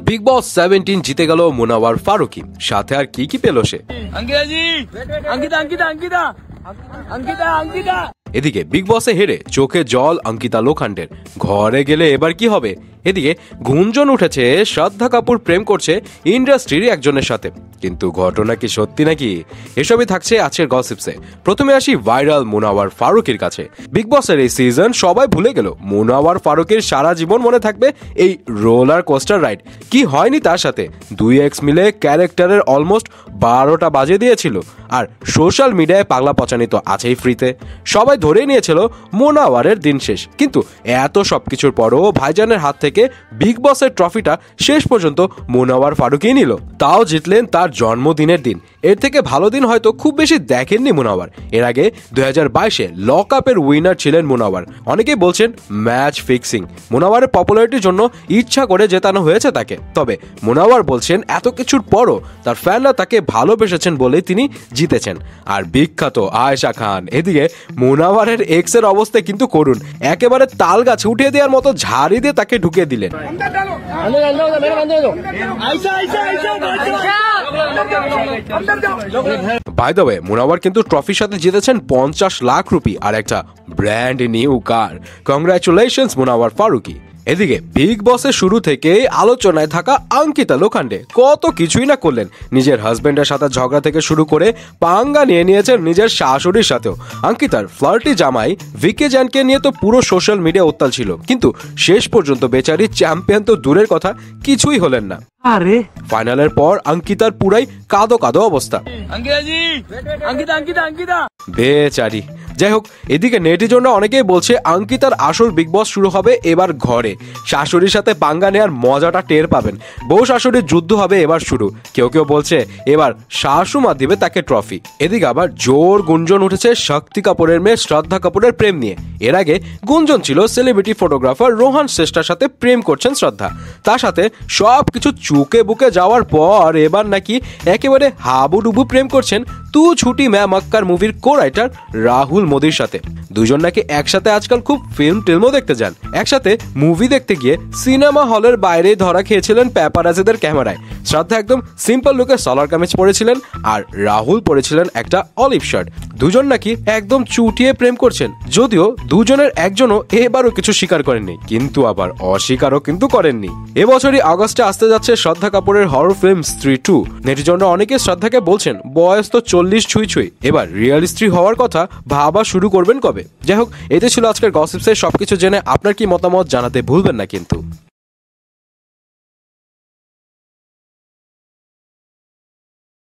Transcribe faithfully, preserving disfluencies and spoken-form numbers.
Big বস seventeen জিতে গেল মুনাওয়ার ফারুকী, সাথে আর কি কি পেল সে। এদিকে বিগ বসে হেরে চোখে জল অঙ্কিতা লোখান্ডের, ঘরে গেলে এবার কি হবে। এদিকে গুঞ্জন উঠেছে শ্রদ্ধা কাপুর প্রেম করছে ইন্ডাস্ট্রির একজনের সাথে, কিন্তু ঘটনা কি সত্যি নাকি, এসবই থাকছে আজকের গসিপসে। প্রথমে আসি ভাইরাল মুনাওয়ার ফারুকীর কাছে। বিগ বসের এই সিজন সবাই ভুলে গেল, মুনাওয়ার ফারুকীর সারা জীবন মনে থাকবে এই রোলার কোস্টার রাইড। কি হয়নি তার সাথে, দুই এক্স মিলে ক্যারেক্টারের অলমোস্ট বারোটা বাজে দিয়েছিল, আর সোশ্যাল মিডিয়ায় পাগলা পচানি তো আছেই ফ্রিতে। সবাই ধরে নিয়েছিল মুনাওয়ারের দিন শেষ, কিন্তু এত সবকিছুর পরও ভাইজানের হাত থেকে বিগ বসের ট্রফিটা শেষ পর্যন্ত মুনাওয়ার ফারুকী নিল, তাও জিতলেন তার জন্মদিনের দিন। এর থেকে ভালো দিন হয়তো খুব বেশি দেখেননি মুনাওয়ার। এর আগে দুই হাজার বাইশে লক আপের উইনার ছিলেন মুনাওয়ার। অনেকেই বলছেন ম্যাচ ফিক্সিং, মুনাওয়ারের পপুলারিটির জন্য ইচ্ছা করে জেতানো হয়েছে তাকে। তবে মুনাওয়ার বলছেন এত কিছুর পরও তার ফ্যানরা তাকে ভালোবেসেছেন বলেই তিনি জিতেছেন। আর বিখ্যাত আয়েশা খান, এদিকে মুনাওয়ারের এক্স এর অবস্থা কিন্তু করুন, একেবারে তাল গাছ উঠিয়ে দেওয়ার মতো ঝাড়ি দিয়ে তাকে ঢুকিয়ে দিলেন। বাই দ্য ওয়ে, মুনাওয়ার কিন্তু ট্রফির সাথে জিতেছেন পঞ্চাশ লাখ রুপি আর একটা brand new car. Congratulations Munawar Faruqui. এদিকে বিগ বসের শুরু থেকেই আলোচনায় থাকা অঙ্কিতা লোখান্ডে কত কিছুই না করলেন। নিজের হাজবেন্ডের সাথে ঝগড়া থেকে শুরু করে পাঙ্গা নিয়ে নিয়েছেন নিজের শাশুড়ির সাথেও। অঙ্কিতার ফ্লার্টি জামাই ভিকি জ্যানকে নিয়ে তো পুরো সোশ্যাল মিডিয়া উত্তাল ছিল, কিন্তু শেষ পর্যন্ত বেচারি চ্যাম্পিয়ন তো দূরের কথা, কিছুই হলেন না। আরে ফাইনালের পর অঙ্কিতার পুরাই কাদো কাদো অবস্থা। বেচারি। যাই হোক, এদিকে নেটিজনরা অনেকেই বলছে অঙ্কিতার আসল বিগ বস শুরু হবে এবার ঘরে। শাশুড়ির সাথে পাঙ্গা নেওয়ার মজাটা টের পাবেন, বউ শাশুড়ির যুদ্ধ হবে এবার শুরু। কেউ কেউ বলছে এবার শাশুমা দিবে তাকে ট্রফি। এদিকে আবার জোর গুঞ্জন উঠেছে শক্তি কাপুরের মেয়ে শ্রদ্ধা কাপুরের প্রেম নিয়ে। এর আগে গুঞ্জন ছিল সেলিব্রিটি ফটোগ্রাফার রোহান শ্রেষ্ঠার সাথে প্রেম করছেন শ্রদ্ধা। তার সাথে সব কিছু চুকে বুকে যাওয়ার পর এবার নাকি একেবারে হাবুডুবু প্রেম করছেন তু ছুটি ম্যা মক্কার মুভির কো রাইটার রাহুল মোদির সাথে। দুজন নাকি একসাথে আজকাল খুব ফিল্ম টিল্মও দেখতে যান। একসাথে মুভি দেখতে গিয়ে সিনেমা হলের বাইরে ধরা খেয়েছিলেন প্যাপারাজিদের ক্যামেরায়। শ্রদ্ধা একদম সিম্পল লুকে সলার কামিজ পরেছিলেন আর রাহুল পরেছিলেন একটা অলিভ শার্ট। দুজন নাকি একদম চুটিয়ে প্রেম করছেন, যদিও দুজনের একজনও এবারও কিছু স্বীকার করেননি, কিন্তু আবার অস্বীকারও কিন্তু করেননি। এবছরই আগস্টে আসতে যাচ্ছে শ্রদ্ধা কাপুরের হরর ফিল্ম স্ত্রী টু। নেটিজনরা অনেকে শ্রদ্ধাকে বলছেন বয়স তো চল্লিশ ছুঁই ছুঁই, এবার রিয়েল স্ত্রী হওয়ার কথা ভাবা শুরু করবেন কবে। যাই হোক, এতে ছিল আজকের গসিপসের সবকিছু জেনে আপনার কি মতামত জানাতে ভুলবেন না কিন্তু।